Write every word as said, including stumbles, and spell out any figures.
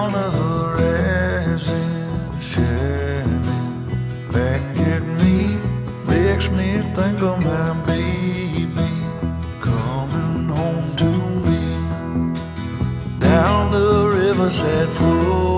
on the horizon, shining back at me, makes me think of my baby coming home to me. Down the riverside flow